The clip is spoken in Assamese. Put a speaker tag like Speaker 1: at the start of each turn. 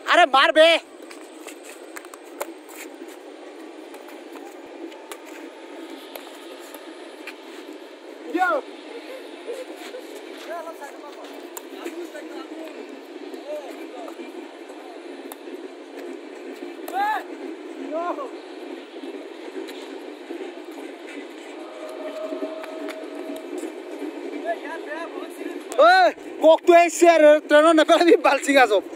Speaker 1: अरे मार बे Kok tu aisyah, terus nak pergi balcing asap.